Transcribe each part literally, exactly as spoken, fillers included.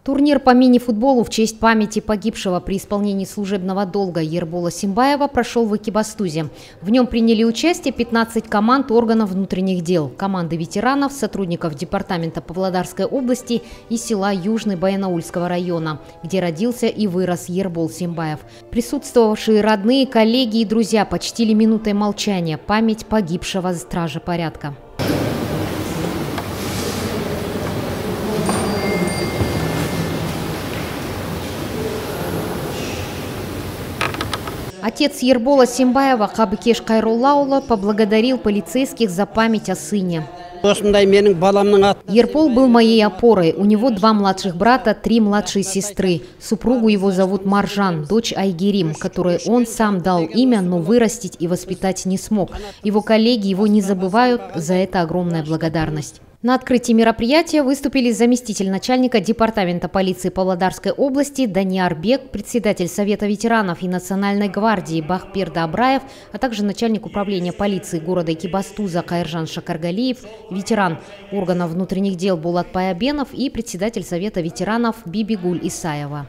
Турнир по мини-футболу в честь памяти погибшего при исполнении служебного долга Ербола Симбаева прошел в Экибастузе. В нем приняли участие пятнадцать команд органов внутренних дел, команды ветеранов, сотрудников департамента Павлодарской области и села Южный Баянаульского района, где родился и вырос Ербол Симбаев. Присутствовавшие родные, коллеги и друзья почтили минутой молчания память погибшего стража порядка. Отец Ербола Симбаева Кабыкеш Кайруллаула поблагодарил полицейских за память о сыне. Ербол был моей опорой. У него два младших брата, три младшие сестры. Супругу его зовут Маржан, дочь Айгерим, которой он сам дал имя, но вырастить и воспитать не смог. Его коллеги его не забывают, за это огромная благодарность. На открытии мероприятия выступили заместитель начальника департамента полиции Павлодарской области Даниар Бек, председатель Совета ветеранов и Национальной гвардии Бахпир Добраев, а также начальник управления полиции города Экибастуза Кайыржан Шакаргалиев, ветеран органов внутренних дел Булат Паябенов и председатель Совета ветеранов Бибигуль Исаева.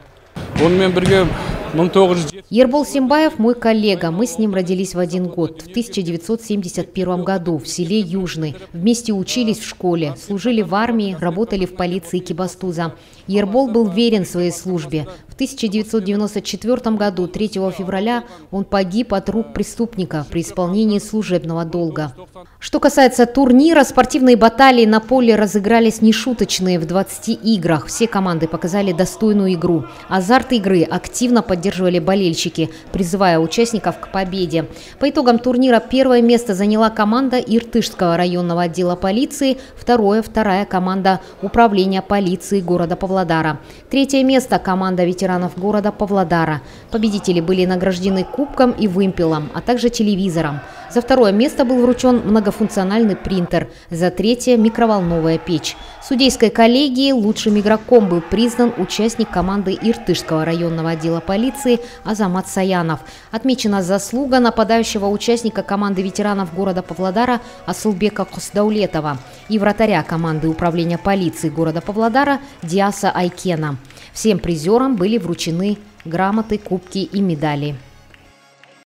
Ербол Симбаев – мой коллега. Мы с ним родились в один год, в тысяча девятьсот семьдесят первом году, в селе Южный. Вместе учились в школе, служили в армии, работали в полиции Экибастуза. Ербол был верен своей службе. В тысяча девятьсот девяносто четвёртом году, третьего февраля, он погиб от рук преступника при исполнении служебного долга. Что касается турнира, спортивные баталии на поле разыгрались нешуточные в двадцати играх. Все команды показали достойную игру. Азарт игры активно поддерживали болельщики, призывая участников к победе. По итогам турнира первое место заняла команда Иртышского районного отдела полиции, второе – вторая команда управления полиции города Павлодара. Третье место – команда ветеранов города Павлодара. Победители были награждены кубком и вымпелом, а также телевизором. За второе место был вручен многофункциональный принтер, за третье – микроволновая печь. Судейской коллегией лучшим игроком был признан участник команды Иртышского районного отдела полиции Азамат Саянов. Отмечена заслуга нападающего участника команды ветеранов города Павлодара Асылбека Косдаулетова и вратаря команды управления полиции города Павлодара Диаса Айкена. Всем призерам были вручены грамоты, кубки и медали.